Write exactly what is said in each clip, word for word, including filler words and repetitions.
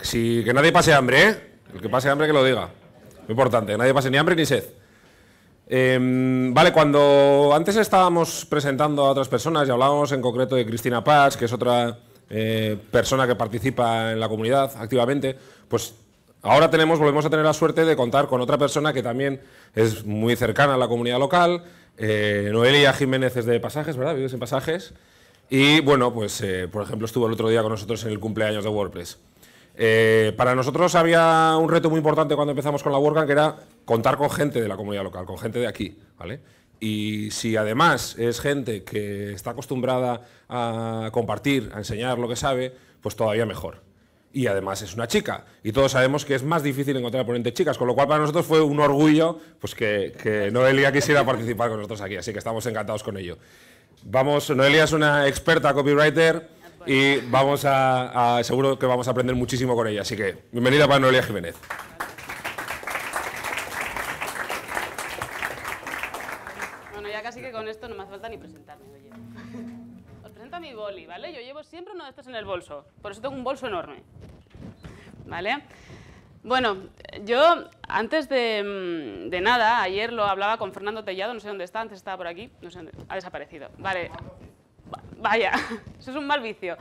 Si, que nadie pase hambre, ¿eh? El que pase hambre que lo diga. Muy importante, que nadie pase ni hambre ni sed. Eh, vale, cuando antes estábamos presentando a otras personas y hablábamos en concreto de Cristina Paz, que es otra eh, persona que participa en la comunidad activamente, pues ahora tenemos, volvemos a tener la suerte de contar con otra persona que también es muy cercana a la comunidad local. eh, Noelia Jiménez es de Pasajes, ¿verdad? Vives en Pasajes. Y bueno, pues eh, por ejemplo estuvo el otro día con nosotros en el cumpleaños de WordPress. Eh, para nosotros había un reto muy importante cuando empezamos con la WordCamp, que era contar con gente de la comunidad local, con gente de aquí, ¿vale? Y si además es gente que está acostumbrada a compartir, a enseñar lo que sabe, pues todavía mejor. Y además es una chica, y todos sabemos que es más difícil encontrar ponentes chicas, con lo cual para nosotros fue un orgullo pues que, que Noelia quisiera participar con nosotros aquí, así que estamos encantados con ello. Vamos, Noelia es una experta copywriter y vamos a, a, seguro que vamos a aprender muchísimo con ella, así que bienvenida para Noelia Jiménez. Bueno, ya casi que con esto no me hace falta ni presentarme, oye. Os presento a mi boli, ¿vale? Yo llevo siempre uno de estos en el bolso, por eso tengo un bolso enorme, ¿vale? Bueno, yo antes de, de nada, ayer lo hablaba con Fernando Tellado, no sé dónde está, antes estaba por aquí, no sé dónde, ha desaparecido. Vale, vaya, eso es un mal vicio.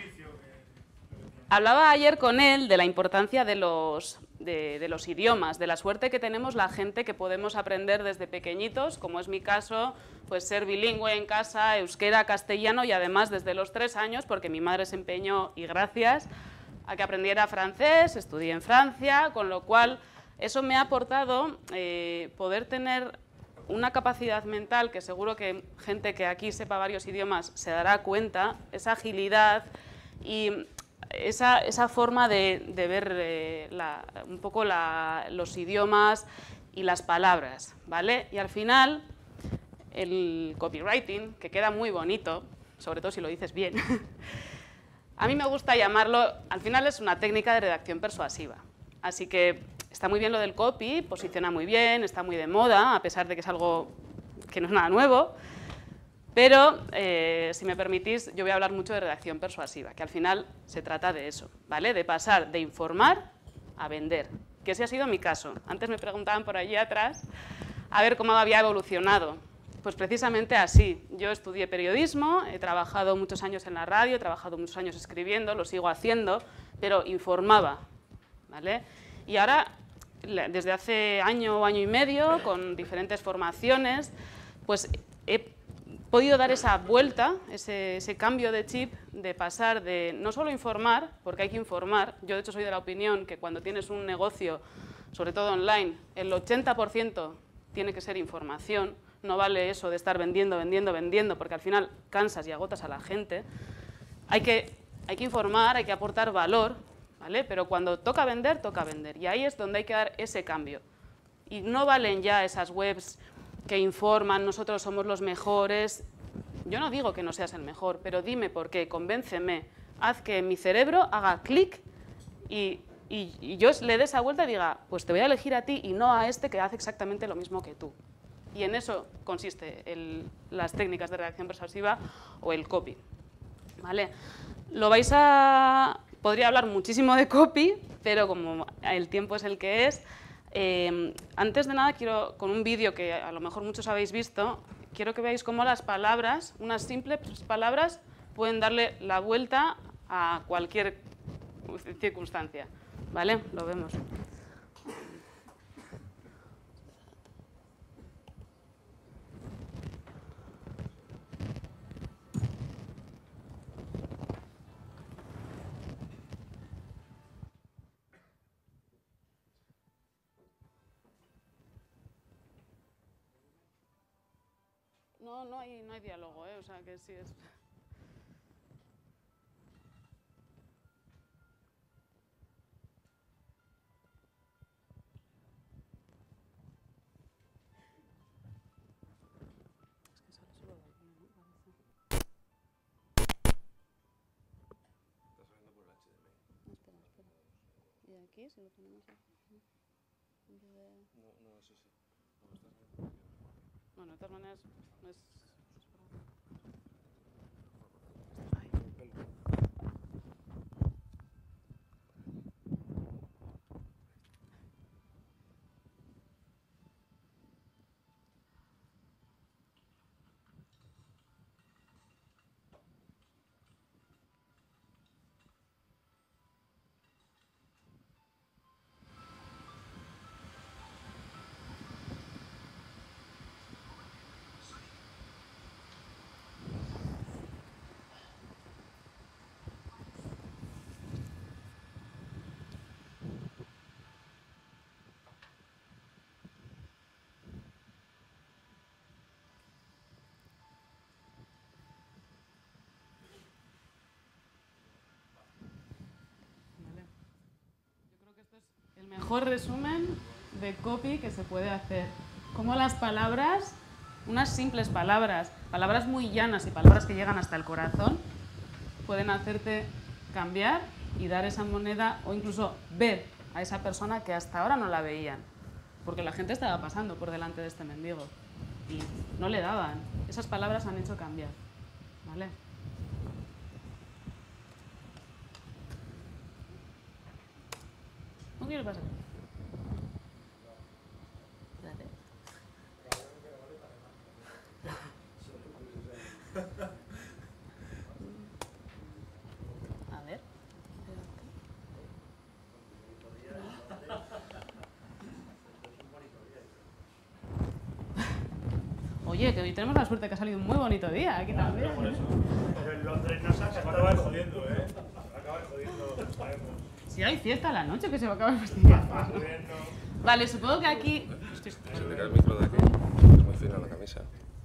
Hablaba ayer con él de la importancia de los, de, de los idiomas, de la suerte que tenemos la gente que podemos aprender desde pequeñitos, como es mi caso, pues ser bilingüe en casa, euskera, castellano y además desde los tres años, porque mi madre se empeñó y gracias a que aprendiera francés, estudié en Francia, con lo cual eso me ha aportado eh, poder tener una capacidad mental que seguro que gente que aquí sepa varios idiomas se dará cuenta, esa agilidad y esa, esa forma de, de ver eh, la, un poco la, los idiomas y las palabras, ¿vale? Y al final, el copywriting, que queda muy bonito, sobre todo si lo dices bien, a mí me gusta llamarlo, al final es una técnica de redacción persuasiva. Así que está muy bien lo del copy, posiciona muy bien, está muy de moda, a pesar de que es algo que no es nada nuevo. Pero, eh, si me permitís, yo voy a hablar mucho de redacción persuasiva, que al final se trata de eso, ¿vale? De pasar de informar a vender, que ese ha sido mi caso. Antes me preguntaban por allí atrás a ver cómo había evolucionado. Pues precisamente así. Yo estudié periodismo, he trabajado muchos años en la radio, he trabajado muchos años escribiendo, lo sigo haciendo, pero informaba, ¿vale? Y ahora, desde hace año o año y medio, con diferentes formaciones, pues he podido dar esa vuelta, ese, ese cambio de chip, de pasar de no solo informar, porque hay que informar, yo de hecho soy de la opinión que cuando tienes un negocio, sobre todo online, el ochenta por ciento tiene que ser información, no vale eso de estar vendiendo, vendiendo, vendiendo, porque al final cansas y agotas a la gente. Hay que, hay que informar, hay que aportar valor, ¿vale? Pero cuando toca vender, toca vender, y ahí es donde hay que dar ese cambio. Y no valen ya esas webs que informan, nosotros somos los mejores. Yo no digo que no seas el mejor, pero dime por qué, convénceme, haz que mi cerebro haga clic y, y, y yo le dé esa vuelta y diga, pues te voy a elegir a ti y no a este que hace exactamente lo mismo que tú. Y en eso consiste el, las técnicas de redacción persuasiva o el copy, ¿vale? Lo vais a... Podría hablar muchísimo de copy, pero como el tiempo es el que es, Eh, antes de nada, quiero, con un vídeo que a lo mejor muchos habéis visto, quiero que veáis cómo las palabras, unas simples palabras, pueden darle la vuelta a cualquier circunstancia, ¿vale? Lo vemos. No, no hay, no hay diálogo, ¿eh? O sea que sí es... Es que sale solo de aquí, ¿no? Parece. Estás saliendo por el H D M I. No, espera, espera. Y aquí, si lo ponemos aquí... No, no, eso sí. No, estás saliendo por aquí. Bueno, de todas maneras, no es... Mejor resumen de copy que se puede hacer. Como las palabras, unas simples palabras, palabras muy llanas y palabras que llegan hasta el corazón, pueden hacerte cambiar y dar esa moneda o incluso ver a esa persona que hasta ahora no la veían. Porque la gente estaba pasando por delante de este mendigo y no le daban. Esas palabras han hecho cambiar. ¿Vale? ¿No quiere pasar? Espérate. A ver. Oye, que hoy tenemos la suerte que ha salido un muy bonito día aquí también. Pero, por eso. Pero en Londres no se va a acabar jodiendo, ¿eh? Se va a acabar jodiendo, lo sabemos. Si hay fiesta a la noche que se va a acabar fastidiando. Gobierno. Vale, supongo que aquí... Se tira el micro de aquí. Es muy fina la camisa.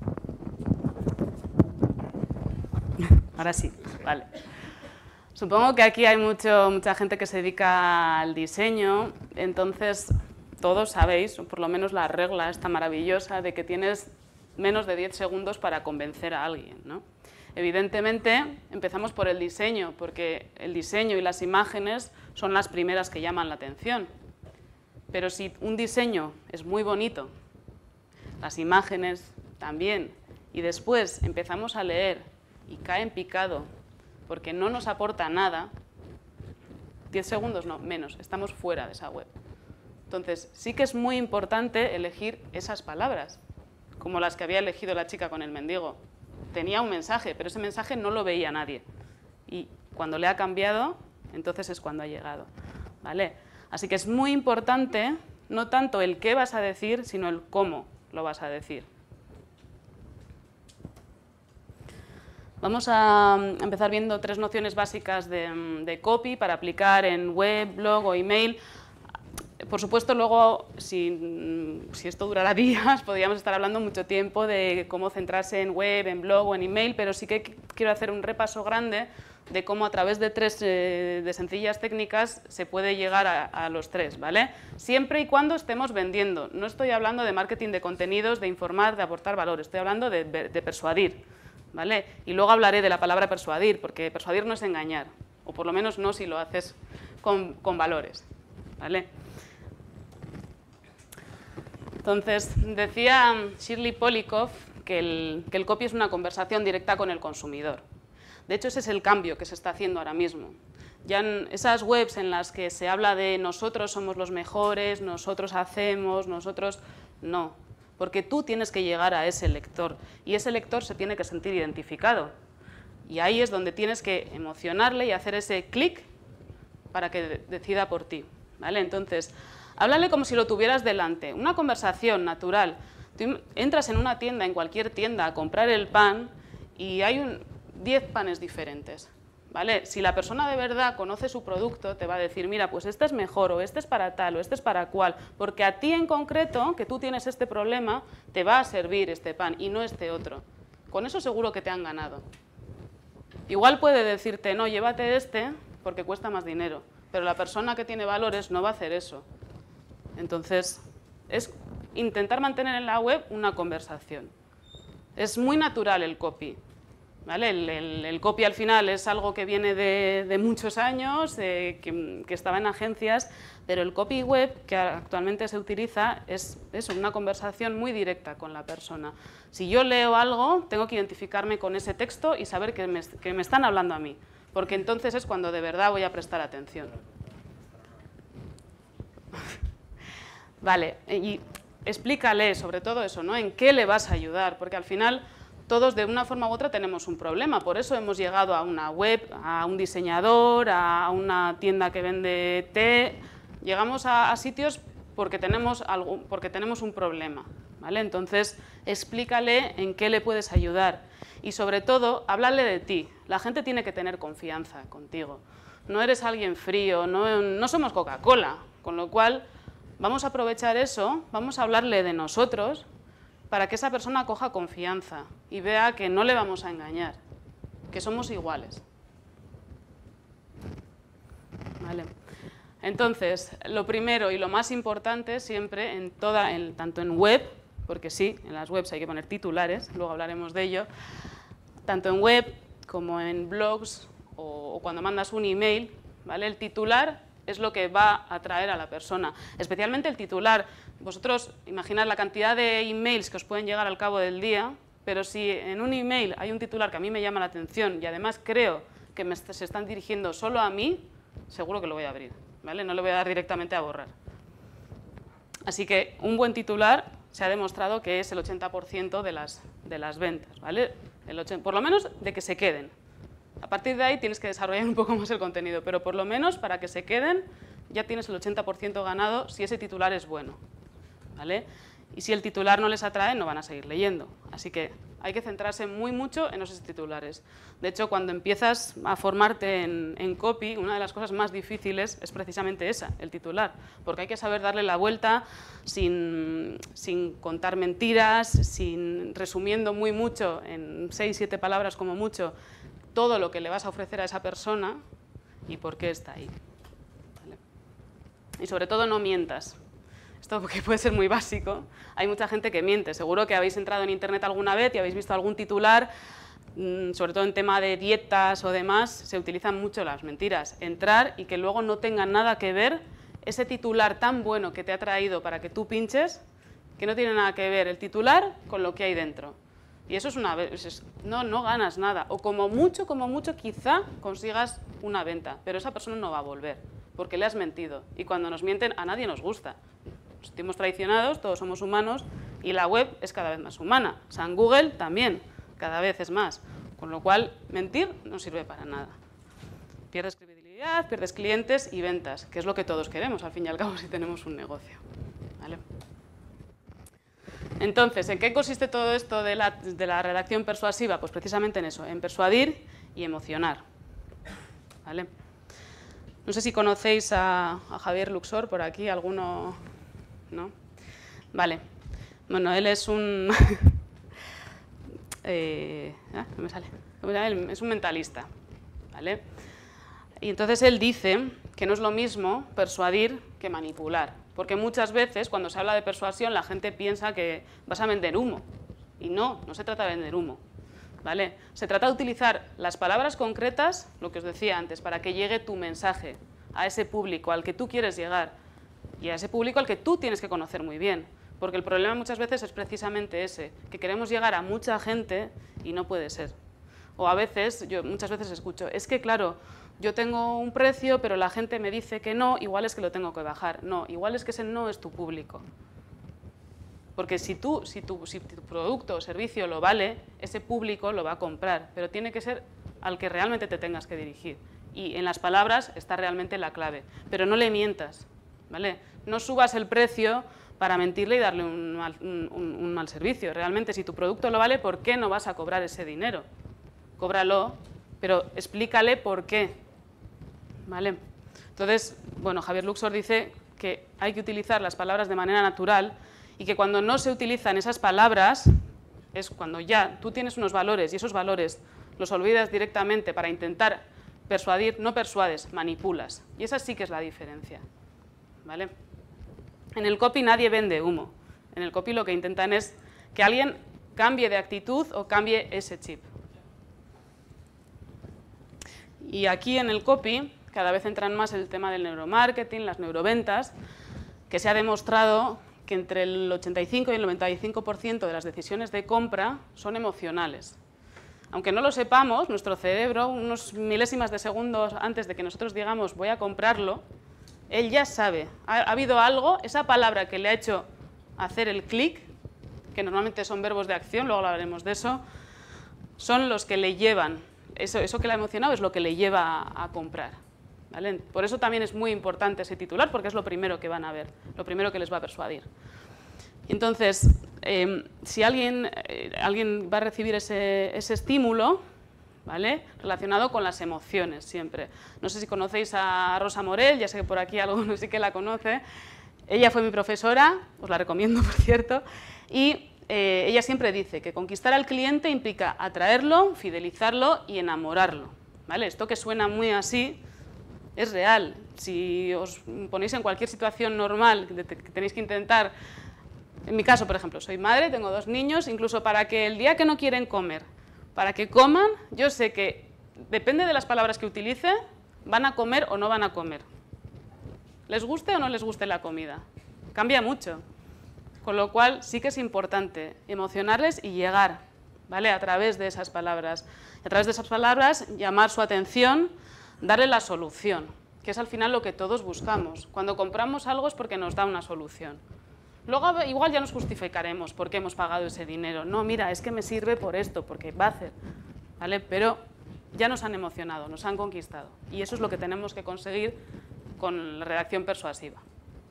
Ahora sí, vale. Supongo que aquí hay mucho, mucha gente que se dedica al diseño, entonces todos sabéis, o por lo menos la regla esta maravillosa de que tienes menos de diez segundos para convencer a alguien, ¿no? Evidentemente empezamos por el diseño, porque el diseño y las imágenes son las primeras que llaman la atención. Pero si un diseño es muy bonito, las imágenes también, y después empezamos a leer y cae en picado porque no nos aporta nada, diez segundos no, menos, estamos fuera de esa web. Entonces, sí que es muy importante elegir esas palabras, como las que había elegido la chica con el mendigo. Tenía un mensaje, pero ese mensaje no lo veía nadie. Y cuando le ha cambiado, entonces es cuando ha llegado. ¿Vale? Así que es muy importante, no tanto el qué vas a decir, sino el cómo lo vas a decir. Vamos a empezar viendo tres nociones básicas de, de copy para aplicar en web, blog o email. Por supuesto, luego, si, si esto durara días, podríamos estar hablando mucho tiempo de cómo centrarse en web, en blog o en email, pero sí que quiero hacer un repaso grande de cómo a través de tres eh, de sencillas técnicas se puede llegar a, a los tres, ¿vale? Siempre y cuando estemos vendiendo. No estoy hablando de marketing de contenidos, de informar, de aportar valor, estoy hablando de, de persuadir, ¿vale? Y luego hablaré de la palabra persuadir, porque persuadir no es engañar, o por lo menos no si lo haces con, con valores, ¿vale? Entonces, decía Shirley Polikoff que el, que el copy es una conversación directa con el consumidor. De hecho, ese es el cambio que se está haciendo ahora mismo. Ya en esas webs en las que se habla de nosotros somos los mejores, nosotros hacemos, nosotros... No, porque tú tienes que llegar a ese lector y ese lector se tiene que sentir identificado. Y ahí es donde tienes que emocionarle y hacer ese clic para que decida por ti, ¿vale? Entonces, háblale como si lo tuvieras delante, una conversación natural. Tú entras en una tienda, en cualquier tienda, a comprar el pan y hay un, diez panes diferentes, ¿vale? Si la persona de verdad conoce su producto, te va a decir, mira, pues este es mejor, o este es para tal, o este es para cual, porque a ti en concreto, que tú tienes este problema, te va a servir este pan y no este otro. Con eso seguro que te han ganado. Igual puede decirte, no, llévate este porque cuesta más dinero, pero la persona que tiene valores no va a hacer eso. Entonces, es intentar mantener en la web una conversación. Es muy natural el copy, ¿vale? El, el, el copy al final es algo que viene de, de muchos años, eh, que, que estaba en agencias, pero el copy web que actualmente se utiliza es eso, una conversación muy directa con la persona. Si yo leo algo, tengo que identificarme con ese texto y saber que me, que me están hablando a mí, porque entonces es cuando de verdad voy a prestar atención. Vale, y explícale sobre todo eso, ¿no? ¿En qué le vas a ayudar? Porque al final todos de una forma u otra tenemos un problema, por eso hemos llegado a una web, a un diseñador, a una tienda que vende té, llegamos a, a sitios porque tenemos, algo, porque tenemos un problema, ¿vale? Entonces, explícale en qué le puedes ayudar y sobre todo, háblale de ti. La gente tiene que tener confianza contigo. No eres alguien frío, no, no somos Coca-Cola, con lo cual vamos a aprovechar eso, vamos a hablarle de nosotros para que esa persona coja confianza y vea que no le vamos a engañar, que somos iguales. ¿Vale? Entonces, lo primero y lo más importante siempre, en toda, en, tanto en web, porque sí, en las webs hay que poner titulares, luego hablaremos de ello, tanto en web como en blogs o, o cuando mandas un email, ¿vale? El titular es lo que va a atraer a la persona, especialmente el titular. Vosotros imaginad la cantidad de emails que os pueden llegar al cabo del día, pero si en un email hay un titular que a mí me llama la atención y además creo que me, se están dirigiendo solo a mí, seguro que lo voy a abrir. ¿Vale? No le voy a dar directamente a borrar. Así que un buen titular se ha demostrado que es el ochenta por ciento de las, de las ventas, ¿vale? El ochenta, por lo menos de que se queden. A partir de ahí tienes que desarrollar un poco más el contenido, pero por lo menos para que se queden ya tienes el ochenta por ciento ganado si ese titular es bueno, ¿vale? Y si el titular no les atrae, no van a seguir leyendo. Así que hay que centrarse muy mucho en esos titulares. De hecho, cuando empiezas a formarte en, en copy, una de las cosas más difíciles es precisamente esa, el titular, porque hay que saber darle la vuelta sin, sin contar mentiras, sin, resumiendo muy mucho, en seis, siete palabras como mucho, todo lo que le vas a ofrecer a esa persona y por qué está ahí. ¿Vale? Y sobre todo no mientas. Esto porque puede ser muy básico. Hay mucha gente que miente. Seguro que habéis entrado en internet alguna vez y habéis visto algún titular, sobre todo en tema de dietas o demás, se utilizan mucho las mentiras. Entrar y que luego no tenga nada que ver ese titular tan bueno que te ha traído para que tú pinches, que no tiene nada que ver el titular con lo que hay dentro. Y eso es una... No, no ganas nada. O como mucho, como mucho, quizá consigas una venta, pero esa persona no va a volver, porque le has mentido. Y cuando nos mienten, a nadie nos gusta. Nos sentimos traicionados, todos somos humanos, y la web es cada vez más humana. O sea, en Google también, cada vez es más. Con lo cual, mentir no sirve para nada. Pierdes credibilidad, pierdes clientes y ventas, que es lo que todos queremos, al fin y al cabo, si tenemos un negocio. ¿Vale? Entonces, ¿en qué consiste todo esto de la, de la redacción persuasiva? Pues precisamente en eso, en persuadir y emocionar. ¿Vale? No sé si conocéis a, a Javier Luxor por aquí, ¿alguno? ¿No? Vale. Bueno, él es un... eh, ah, no me sale. Es un mentalista. ¿Vale? Y entonces él dice que no es lo mismo persuadir que manipular. Porque muchas veces, cuando se habla de persuasión, la gente piensa que vas a vender humo. Y no, no se trata de vender humo. ¿Vale? Se trata de utilizar las palabras concretas, lo que os decía antes, para que llegue tu mensaje a ese público al que tú quieres llegar y a ese público al que tú tienes que conocer muy bien. Porque el problema muchas veces es precisamente ese, que queremos llegar a mucha gente y no puede ser. O a veces, yo muchas veces escucho, es que claro, yo tengo un precio, pero la gente me dice que no, igual es que lo tengo que bajar. No, igual es que ese no es tu público. Porque si, tú, si, tu, si tu producto o servicio lo vale, ese público lo va a comprar, pero tiene que ser al que realmente te tengas que dirigir. Y en las palabras está realmente la clave. Pero no le mientas, ¿vale? No subas el precio para mentirle y darle un mal, un, un mal servicio. Realmente, si tu producto lo vale, ¿por qué no vas a cobrar ese dinero? Cóbralo, pero explícale por qué. ¿Vale? Entonces, bueno, Javier Luxor dice que hay que utilizar las palabras de manera natural y que cuando no se utilizan esas palabras es cuando ya tú tienes unos valores y esos valores los olvidas directamente para intentar persuadir, no persuades, manipulas. Y esa sí que es la diferencia. ¿Vale? En el copy nadie vende humo. En el copy lo que intentan es que alguien cambie de actitud o cambie ese chip. Y aquí en el copy cada vez entran más el tema del neuromarketing, las neuroventas, que se ha demostrado que entre el ochenta y cinco y el noventa y cinco por ciento de las decisiones de compra son emocionales. Aunque no lo sepamos, nuestro cerebro, unos milésimas de segundos antes de que nosotros digamos voy a comprarlo, él ya sabe, ha, ha habido algo, esa palabra que le ha hecho hacer el clic, que normalmente son verbos de acción, luego hablaremos de eso, son los que le llevan, eso, eso que le ha emocionado es lo que le lleva a, a comprar. ¿Vale? Por eso también es muy importante ese titular, porque es lo primero que van a ver, lo primero que les va a persuadir. Entonces, eh, si alguien, eh, alguien va a recibir ese, ese estímulo, ¿vale? Relacionado con las emociones siempre. No sé si conocéis a Rosa Morel, ya sé que por aquí alguno sí que la conoce. Ella fue mi profesora, os la recomiendo, por cierto, y eh, ella siempre dice que conquistar al cliente implica atraerlo, fidelizarlo y enamorarlo. ¿Vale? Esto que suena muy así, es real. Si os ponéis en cualquier situación normal que tenéis que intentar, en mi caso, por ejemplo, soy madre, tengo dos niños, incluso para que el día que no quieren comer, para que coman, yo sé que depende de las palabras que utilice, van a comer o no van a comer. Les guste o no les guste la comida. Cambia mucho. Con lo cual sí que es importante emocionarles y llegar, ¿vale?, a través de esas palabras. A través de esas palabras llamar su atención, darle la solución, que es al final lo que todos buscamos. Cuando compramos algo es porque nos da una solución. Luego igual ya nos justificaremos por qué hemos pagado ese dinero. No, mira, es que me sirve por esto, porque va a hacer, ¿vale? Pero ya nos han emocionado, nos han conquistado. Y eso es lo que tenemos que conseguir con la redacción persuasiva.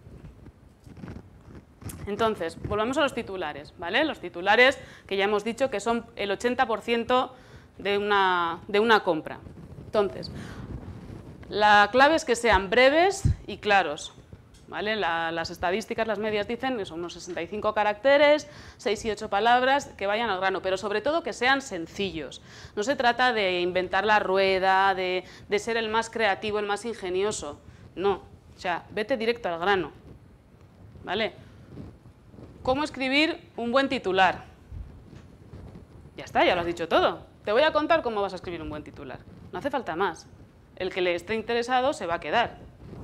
Entonces, volvamos a los titulares, ¿vale? Los titulares que ya hemos dicho que son el ochenta por ciento de una, de una compra. Entonces, la clave es que sean breves y claros, ¿vale? La, las estadísticas, las medias dicen que son unos sesenta y cinco caracteres, seis y ocho palabras, que vayan al grano, pero sobre todo que sean sencillos. No se trata de inventar la rueda, de, de ser el más creativo, el más ingenioso, no. O sea, vete directo al grano, ¿vale? ¿Cómo escribir un buen titular? Ya está, ya lo has dicho todo. Te voy a contar cómo vas a escribir un buen titular. No hace falta más. El que le esté interesado se va a quedar.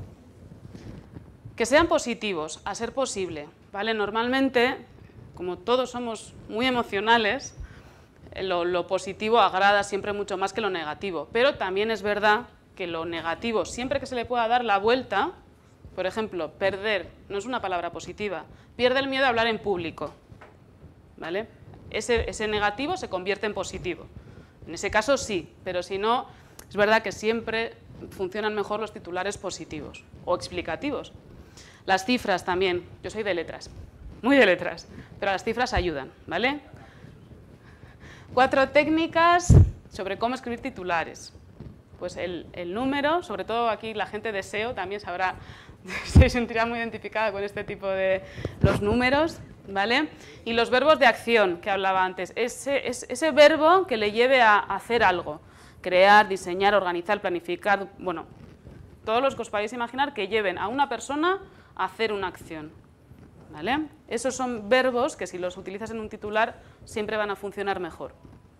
Que sean positivos, a ser posible, ¿vale? Normalmente, como todos somos muy emocionales, lo, lo positivo agrada siempre mucho más que lo negativo. Pero también es verdad que lo negativo, siempre que se le pueda dar la vuelta, por ejemplo, perder, no es una palabra positiva, pierde el miedo a hablar en público, ¿vale? Ese, ese negativo se convierte en positivo. En ese caso sí, pero si no, es verdad que siempre funcionan mejor los titulares positivos o explicativos. Las cifras también, yo soy de letras, muy de letras, pero las cifras ayudan, ¿vale? Cuatro técnicas sobre cómo escribir titulares. Pues el, el número, sobre todo aquí la gente de S E O también sabrá, se sentirá muy identificada con este tipo de los números, ¿vale? Y los verbos de acción que hablaba antes, ese, ese verbo que le lleve a hacer algo, crear, diseñar, organizar, planificar, bueno, todos los que os podáis imaginar que lleven a una persona a hacer una acción, ¿vale? Esos son verbos que si los utilizas en un titular siempre van a funcionar mejor.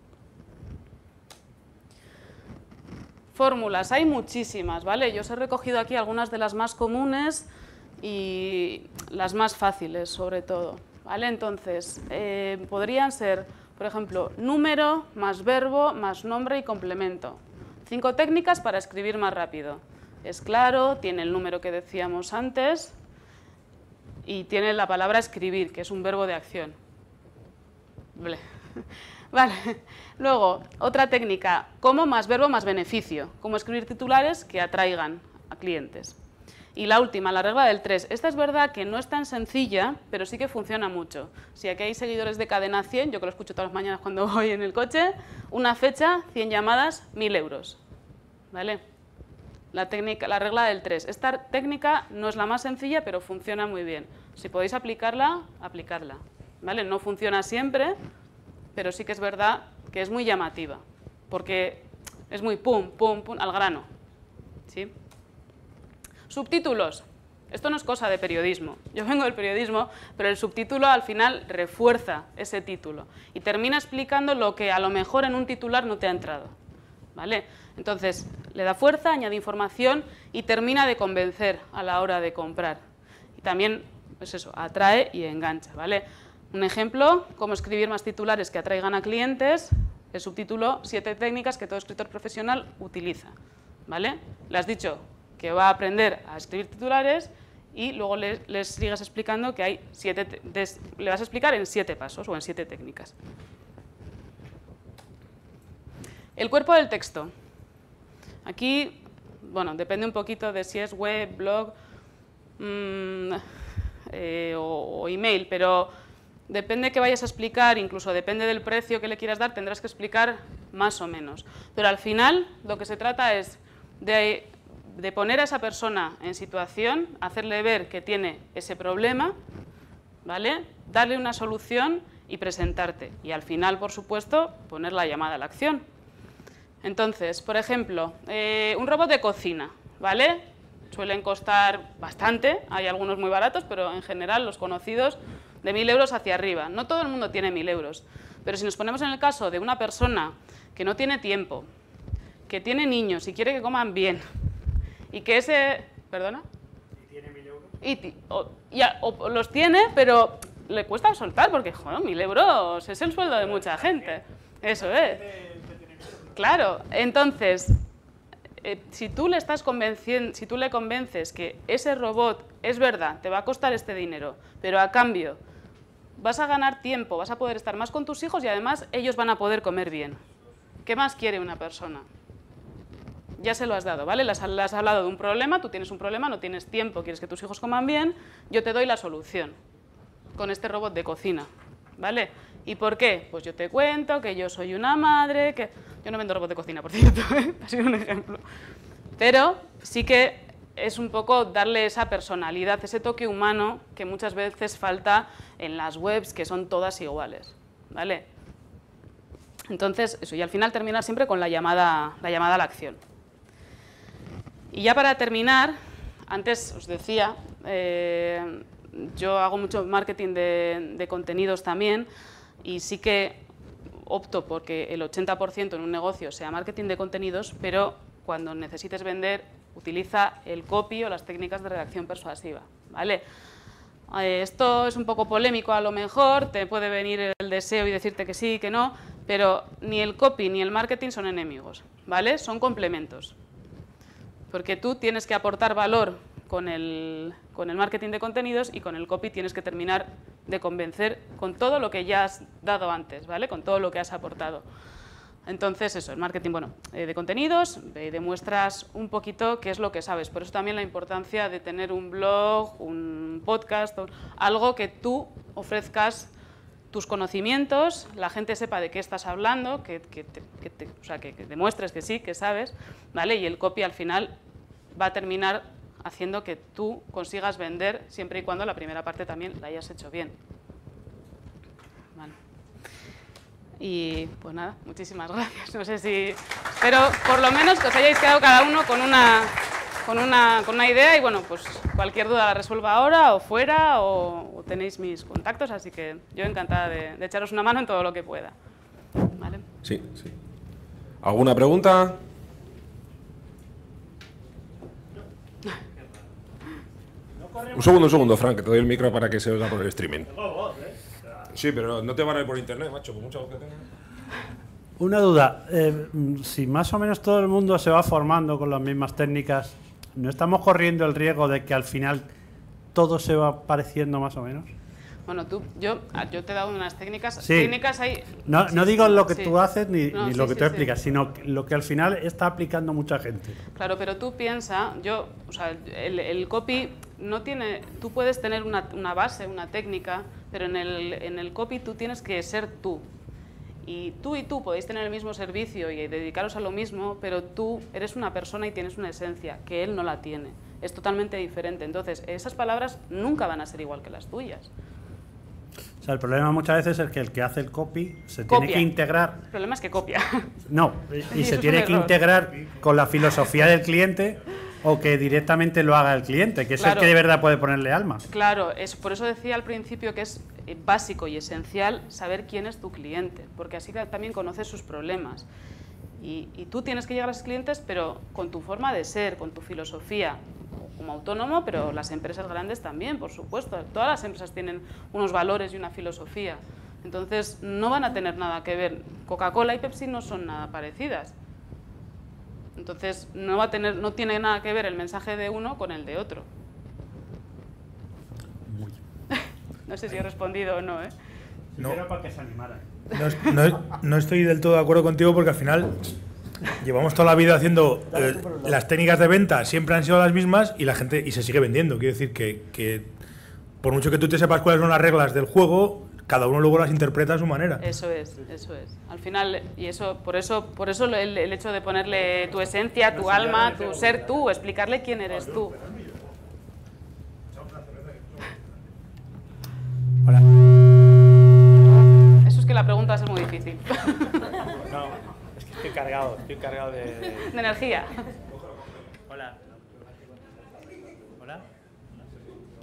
Fórmulas, hay muchísimas, ¿vale? Yo os he recogido aquí algunas de las más comunes y las más fáciles, sobre todo, ¿vale? Entonces, eh, podrían ser, por ejemplo, número más verbo más nombre y complemento. Cinco técnicas para escribir más rápido. Es claro, tiene el número que decíamos antes y tiene la palabra escribir, que es un verbo de acción. Vale. Vale. Luego, otra técnica, como más verbo más beneficio, cómo escribir titulares que atraigan a clientes. Y la última, la regla del tres. Esta es verdad que no es tan sencilla, pero sí que funciona mucho. Si aquí hay seguidores de Cadena cien, yo que lo escucho todas las mañanas cuando voy en el coche, una fecha, cien llamadas, mil euros. ¿Vale? La, técnica, la regla del tres. Esta técnica no es la más sencilla, pero funciona muy bien. Si podéis aplicarla, aplicadla. ¿Vale? No funciona siempre, pero sí que es verdad que es muy llamativa, porque es muy pum, pum, pum, al grano. ¿Sí? Subtítulos. Esto no es cosa de periodismo. Yo vengo del periodismo, pero el subtítulo al final refuerza ese título y termina explicando lo que a lo mejor en un titular no te ha entrado. ¿Vale? Entonces, le da fuerza, añade información y termina de convencer a la hora de comprar. Y también, pues eso, atrae y engancha, ¿vale? Un ejemplo, cómo escribir más titulares que atraigan a clientes, el subtítulo, siete técnicas que todo escritor profesional utiliza, ¿vale? Le has dicho que va a aprender a escribir titulares y luego les, les sigas explicando que hay siete, des, le vas a explicar en siete pasos o en siete técnicas. El cuerpo del texto. Aquí, bueno, depende un poquito de si es web, blog mmm, eh, o, o email, pero depende que vayas a explicar, incluso depende del precio que le quieras dar, tendrás que explicar más o menos. Pero al final lo que se trata es de, de poner a esa persona en situación, hacerle ver que tiene ese problema, ¿vale? Darle una solución y presentarte. Y al final, por supuesto, poner la llamada a la acción. Entonces, por ejemplo, eh, un robot de cocina, ¿vale? Suelen costar bastante, hay algunos muy baratos, pero en general los conocidos de mil euros hacia arriba. No todo el mundo tiene mil euros, pero si nos ponemos en el caso de una persona que no tiene tiempo, que tiene niños y quiere que coman bien, y que ese... ¿Perdona? ¿Y tiene mil euros? Y, o, ya, o los tiene, pero le cuesta soltar, porque, joder, mil euros es el sueldo de mucha gente. Eso es. Claro, entonces, eh, si tú le estás convenciendo, si tú le convences que ese robot es verdad, te va a costar este dinero, pero a cambio vas a ganar tiempo, vas a poder estar más con tus hijos y además ellos van a poder comer bien. ¿Qué más quiere una persona? Ya se lo has dado, ¿vale? Le has, le has hablado de un problema, tú tienes un problema, no tienes tiempo, quieres que tus hijos coman bien, yo te doy la solución con este robot de cocina, ¿vale? ¿Y por qué? Pues yo te cuento que yo soy una madre, que... Yo no vendo robot de cocina, por cierto, ¿eh? Ha sido un ejemplo. Pero sí que es un poco darle esa personalidad, ese toque humano que muchas veces falta en las webs, que son todas iguales, ¿vale? Entonces, eso, y al final terminar siempre con la llamada, la llamada a la acción. Y ya para terminar, antes os decía, eh, yo hago mucho marketing de, de contenidos también, y sí que opto porque el ochenta por ciento en un negocio sea marketing de contenidos, pero cuando necesites vender, utiliza el copy o las técnicas de redacción persuasiva, ¿vale? Eh, esto es un poco polémico a lo mejor, te puede venir el deseo y decirte que sí, que no, pero ni el copy ni el marketing son enemigos, ¿vale? Son complementos. Porque tú tienes que aportar valor con el, con el marketing de contenidos y con el copy tienes que terminar de convencer con todo lo que ya has dado antes, ¿vale? Con todo lo que has aportado. Entonces, eso, el marketing, bueno, eh, de contenidos, eh, demuestras un poquito qué es lo que sabes. Por eso también la importancia de tener un blog, un podcast, o algo que tú ofrezcas tus conocimientos, la gente sepa de qué estás hablando, que, que, te, que, te, o sea, que, que demuestres que sí, que sabes, ¿vale? Y el copy al final va a terminar haciendo que tú consigas vender siempre y cuando la primera parte también la hayas hecho bien. Vale. Y pues nada, muchísimas gracias. No sé si... Espero por lo menos que os hayáis quedado cada uno con una, con una, con una idea y bueno, pues cualquier duda la resuelva ahora o fuera o, o tenéis mis contactos, así que yo encantada de, de echaros una mano en todo lo que pueda. ¿Vale? Sí, sí. ¿Alguna pregunta? Un segundo, un segundo, Frank, que te doy el micro para que se oiga por el streaming. Sí, pero no te van a ir por internet, macho, por mucha voz que tengas. Una duda, eh, si más o menos todo el mundo se va formando con las mismas técnicas, ¿no estamos corriendo el riesgo de que al final todo se va pareciendo más o menos? Bueno, tú, yo, yo te he dado unas técnicas, sí. técnicas hay... No, sí, no digo sí, lo que sí. tú haces ni, no, ni sí, lo que sí, tú sí. explicas, sino lo que al final está aplicando mucha gente. Claro, pero tú piensa, yo, o sea, el, el copy no tiene, tú puedes tener una, una base, una técnica, pero en el, en el copy tú tienes que ser tú. Y tú y tú podéis tener el mismo servicio y dedicaros a lo mismo, pero tú eres una persona y tienes una esencia, que él no la tiene. Es totalmente diferente. Entonces, esas palabras nunca van a ser igual que las tuyas. O sea, el problema muchas veces es que el que hace el copy se Copia. tiene que integrar... El problema es que copia. No, y, y eso se es tiene un que error. integrar con la filosofía del cliente o que directamente lo haga el cliente, que es Claro. el que de verdad puede ponerle alma. Claro, es, por eso decía al principio que es eh, básico y esencial saber quién es tu cliente, porque así que también conoces sus problemas. Y, y tú tienes que llegar a los clientes, pero con tu forma de ser, con tu filosofía, como autónomo, pero las empresas grandes también, por supuesto. Todas las empresas tienen unos valores y una filosofía. Entonces, no van a tener nada que ver. Coca-Cola y Pepsi no son nada parecidas. Entonces, no, va a tener, no tiene nada que ver el mensaje de uno con el de otro. No sé si he respondido o no, ¿eh? No. Era para que se animaran. No, no, no estoy del todo de acuerdo contigo porque al final llevamos toda la vida haciendo eh, las técnicas de venta, siempre han sido las mismas y la gente y se sigue vendiendo. Quiero decir que, que por mucho que tú te sepas cuáles son las reglas del juego, cada uno luego las interpreta a su manera. Eso es, eso es. Al final, y eso, por eso, por eso el, el hecho de ponerle tu esencia, tu alma, tu ser tú, explicarle quién eres tú. Hola. Eso es que la pregunta va a ser muy difícil. No, es que estoy cargado, estoy cargado de... De energía. Hola.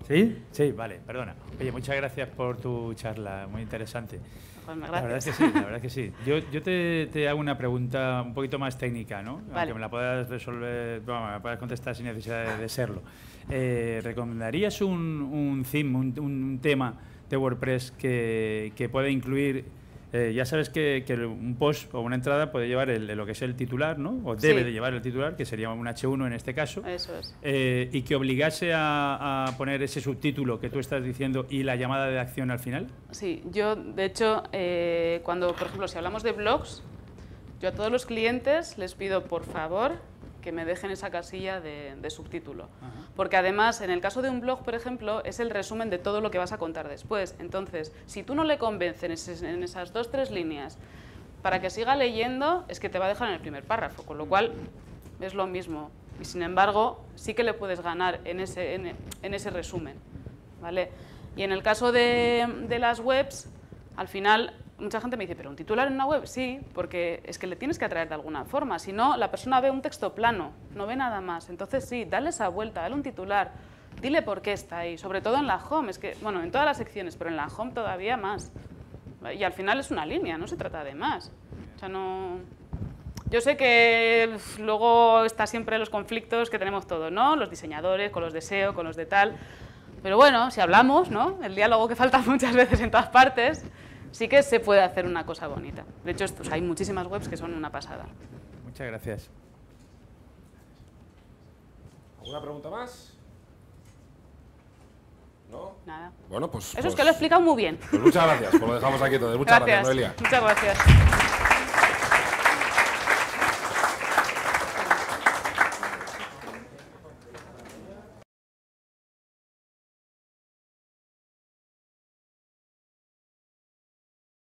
¿Sí? Sí, vale, perdona. Oye, muchas gracias por tu charla, muy interesante. Pues La verdad es que sí, la verdad es que sí. Yo, yo te, te hago una pregunta un poquito más técnica, ¿no? Vale. Aunque me la puedas resolver, bueno, me la puedas contestar sin necesidad de, de serlo. Eh, ¿Recomendarías un, un theme, un, un tema de WordPress que, que pueda incluir, eh, ya sabes que, que un post o una entrada puede llevar el, lo que es el titular, ¿no? O debe Sí. de llevar el titular, que sería un hache uno en este caso. Eso es. Eh, y que obligase a, a poner ese subtítulo que tú estás diciendo y la llamada de acción al final. Sí, yo de hecho, eh, cuando, por ejemplo, si hablamos de blogs, yo a todos los clientes les pido, por favor, que me dejen esa casilla de, de subtítulo. Ajá. Porque además, en el caso de un blog, por ejemplo, es el resumen de todo lo que vas a contar después. Entonces, si tú no le convences en esas dos, tres líneas para que siga leyendo, es que te va a dejar en el primer párrafo, con lo cual es lo mismo. Y sin embargo, sí que le puedes ganar en ese, en, en ese resumen, ¿vale? Y en el caso de, de las webs, al final, mucha gente me dice, ¿pero un titular en una web? Sí, porque es que le tienes que atraer de alguna forma. Si no, la persona ve un texto plano, no ve nada más. Entonces sí, dale esa vuelta, dale un titular, dile por qué está ahí. Sobre todo en la home, es que, bueno, en todas las secciones, pero en la home todavía más. Y al final es una línea, no se trata de más. O sea, no... Yo sé que uf, luego está siempre los conflictos que tenemos todos, ¿no? Los diseñadores, con los de S E O, con los de tal. Pero bueno, si hablamos, ¿no? El diálogo que falta muchas veces en todas partes, sí que se puede hacer una cosa bonita. De hecho, pues, hay muchísimas webs que son una pasada. Muchas gracias. ¿Alguna pregunta más? ¿No? Nada. Bueno, pues... Eso es pues- que lo he explicado muy bien. Pues muchas gracias, pues lo dejamos aquí todo. Muchas gracias, Gracias. Noelia. Muchas gracias.